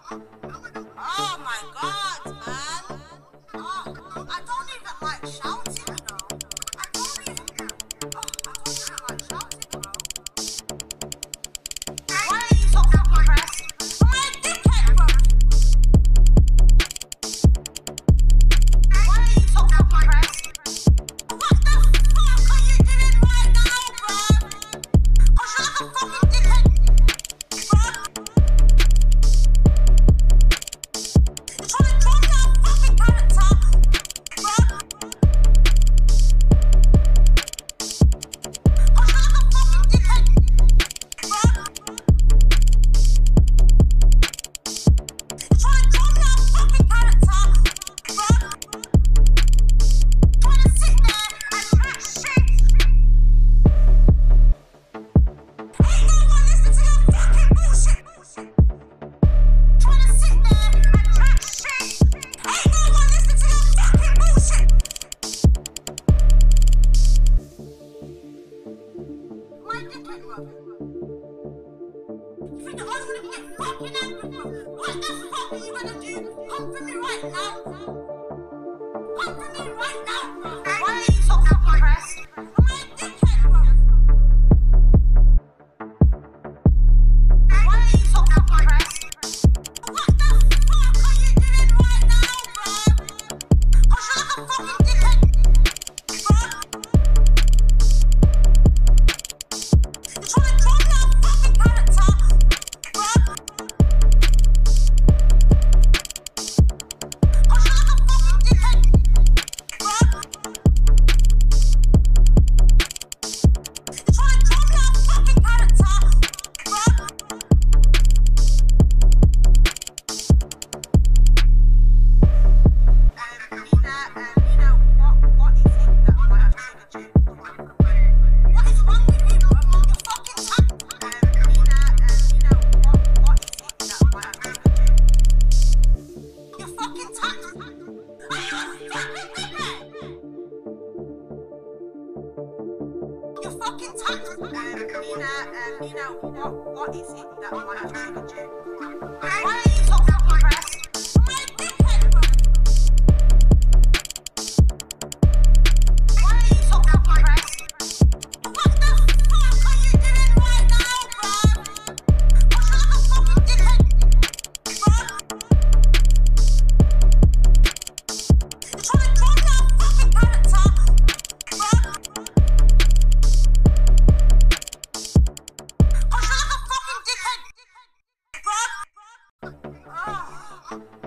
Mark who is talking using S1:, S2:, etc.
S1: Oh my God, man. Oh, I don't even like shouting, you know. I don't even like shouting, bro. Why are you so fucking pressed? I'm a dickhead, bro. Why are you so fucking pressed? What the fuck are you doing right now, bro? Cause you're like a fucking dickhead, bro. You're trying to draw me out of fucking character, bro. Cause you're like a fucking dickhead, bro. You're trying to draw me out of fucking character, bro. Trying to sit there and chat shit. Ain't no one listening to your fucking bullshit. Trying to sit there and chat shit. Ain't no one listening to your fucking bullshit. My dickhead, bro. You think that I was gonna get fucking angry, bro? What the fuck are you gonna do? Come for me right now. Come for me right now, bro. Why are you so fucking pressed? I'm a dickhead, bro. Why are you so fucking pressed? What the fuck are you doing right now, bro? Cause you're like a fucking dickhead, bro. You're trying to draw me out of fucking character, bro. Cause you're like a fucking dickhead, bro. You're trying to draw me out of fucking character, bro. What is it that might have triggered you? What is wrong with you, bro? You're fucking what is it that might have triggered you? You're fucking Are you a fucking dickhead? You're fucking what is it that might have triggered you? Why are you so fucking pressed? I'm a dickhead, bro. Why are you so fucking pressed? What the fuck are you doing right now, bro? Cause you're like a fucking dickhead, bro. You're trying to draw me out of fucking character, bro. Cause you're like a fucking dickhead, bro.